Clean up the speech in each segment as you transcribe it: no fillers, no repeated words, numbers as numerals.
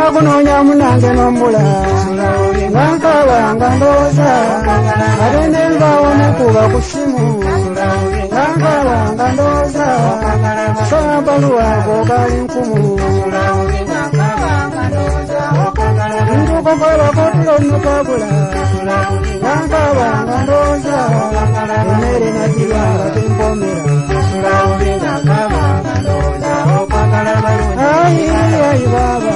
nakunoonya munange n'ombula nankaba nga ndooza ate ne nvaawo nekuba ku ssimu nankaba nga ndooza sabaluwa ng'ogali nkumu ntukokolako tulo nnutabula nankaba nga ndooza emmere nagiba nga tempomera ayi ayi baba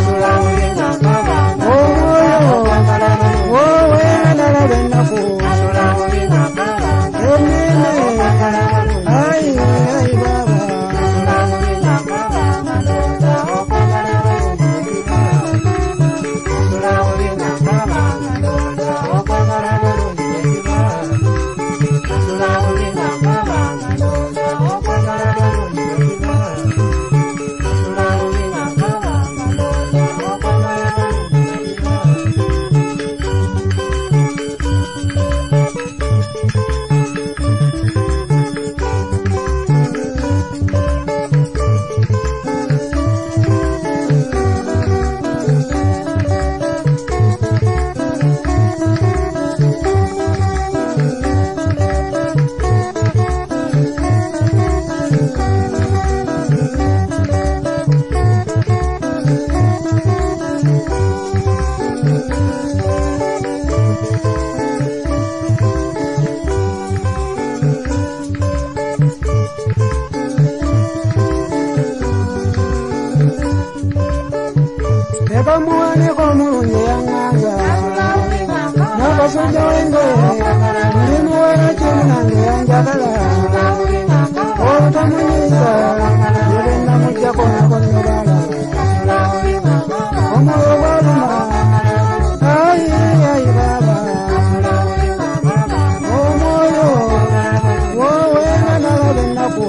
omwoyo wowe nalaba ennaku emene ayi ayi baba Ekamuwaneko omulungi yaŋŋanga n'akasujja w'engoye ndi muwala kimunange yanjagala obutamunyiiza yebe namuggyako nakonnobala omwoyo gwaluma ayi ayi baba omwoyo wowe nga nalaba ennaku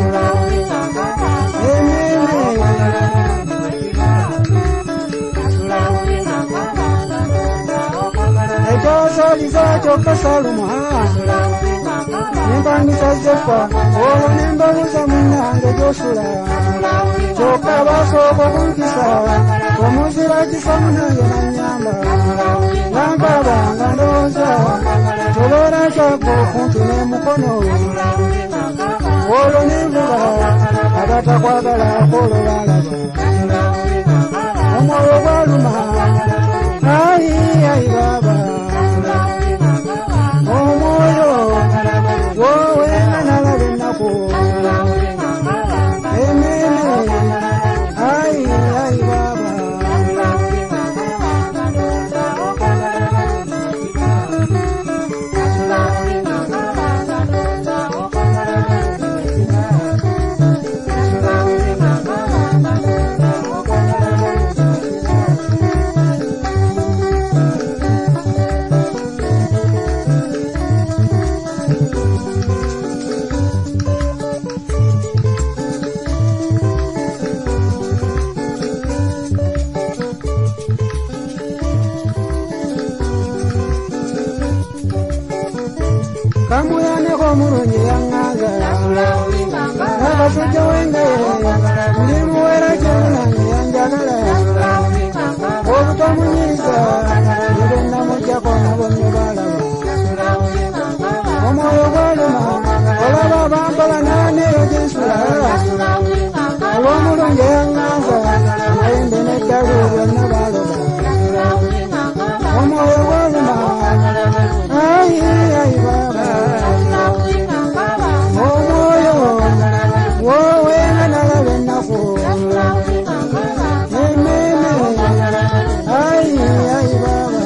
ekyosaliza kyokka saluma nempangisa zefa olwo nembabuza munnange gyosula kyokka basooka okumpisa omuzira kisa munnange nanyamba nankaba nga ndooza tobeera kyagga okumpi n'emukono olwo nenvuga abatakwagala akolo balaba omwoyo gwaluma ayi ayi baba omwoyo wowe nga nalaba ennaku emene ayi ayi baba kamuyaneko omulungi yaŋŋanga n'akasujja w'engoye ndi muwera kimunange yanjagala obutamunyiiza yebe namuggyako nabonye balaba omwoyo gwaluma olaba abampala n'aneeyo gyensula olw'omulungi yaŋŋanga mayembe n'eddalu byonna baloba omwoyo gwaluma ayi ayi baba omwoyo wowe nga nalaba ennaku emene ayi ayi baba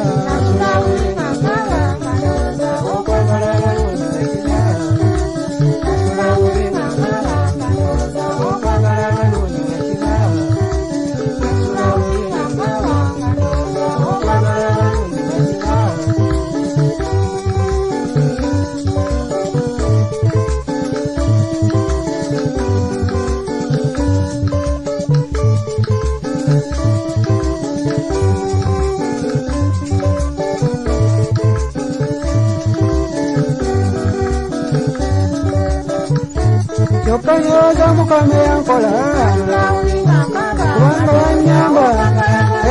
Yokanyoza mukame yankola kubanga wanyamba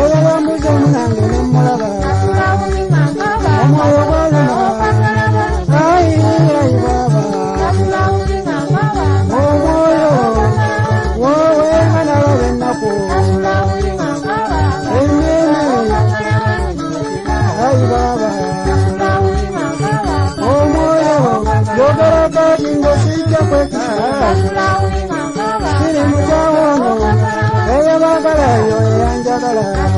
Ayala.